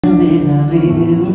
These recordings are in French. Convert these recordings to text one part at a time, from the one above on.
Garder la raison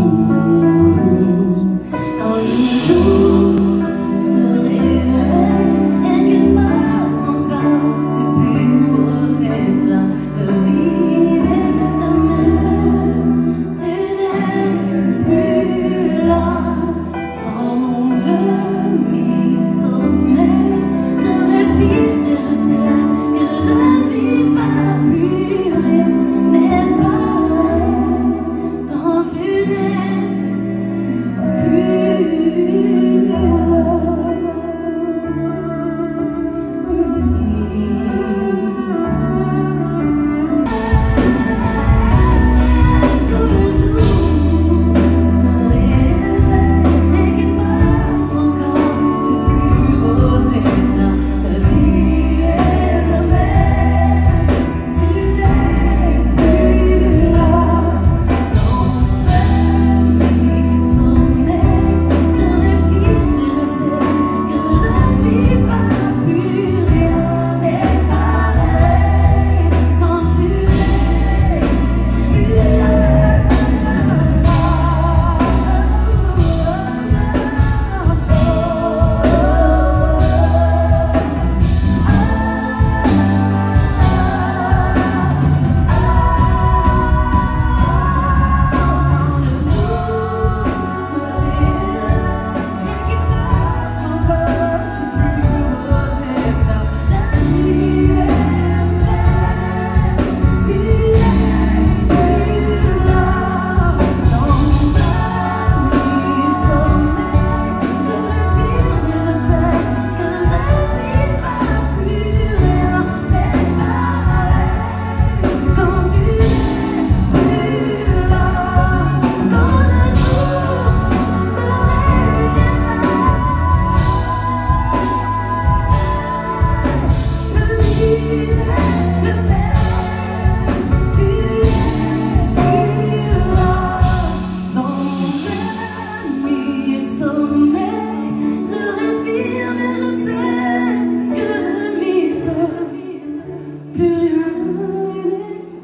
quand le jour me réveille et qu'il m'offre encore ses plus beaux éclats de vie et de mer. Tu n'es plus là dans mon demi-sommeil. Je respire et je sais que je ne vis pas plus rien n'est pareil. Quand tu n'es plus là. Tout le jour me réveille et qu'il m'offre encore ses plus beaux éclats de vie et de mer. Tu n'es plus là dans mon demi-sommeil. Je respire et je sais que je ne vis pas plus rien n'est pareil. Quand tu n'es plus là.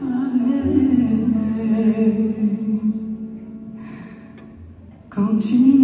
Quand tu